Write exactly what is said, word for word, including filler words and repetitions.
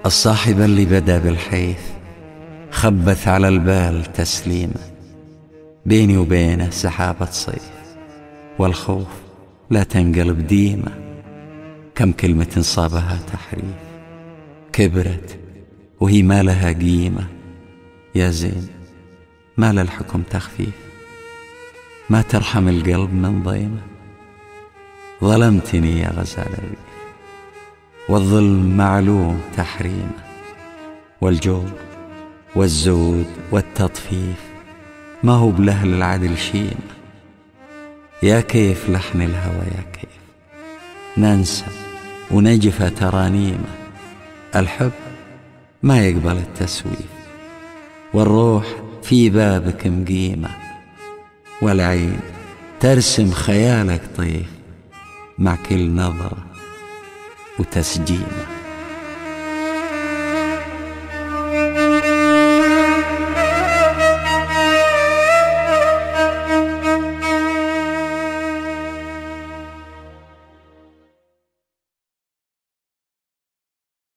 الصاحب اللي بدا بالحيث خبث على البال تسليمه، بيني وبينه سحابة صيف والخوف لا تنقلب ديمة. كم كلمة صابها تحريف كبرت وهي ما لها قيمة. يا زين ما للحكم تخفيف، ما ترحم القلب من ضيمه. ظلمتني يا غزال الريف والظلم معلوم تحريمه، والجور والزود والتطفيف ما هو بلهل العدل شيمه. يا كيف لحن الهوى يا كيف ننسى ونجف ترانيمه. الحب ما يقبل التسويف والروح في بابك مقيمة، والعين ترسم خيالك طيف مع كل نظرة وتسجيمه.